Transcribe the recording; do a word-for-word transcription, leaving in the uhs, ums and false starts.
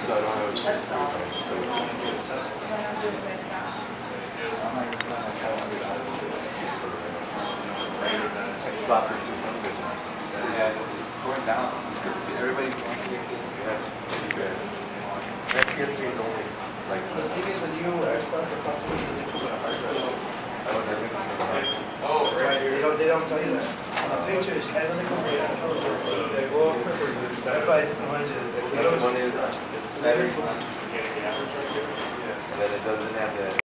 So I don't have a That's all. so I'm not just gonna I spot for two hundred. Yeah, it's, it's going down because everybody's wants to get this. They have pretty good. That P S three is only like. The thing is, when you Xbox, the customer doesn't come with a hard drive. I don't have anything. Oh, that's right. They don't. They don't tell you that. On the pictures, it doesn't come with a controller. Well, that's why it's two hundred. The other one is uh, it's seven. And then it doesn't have that.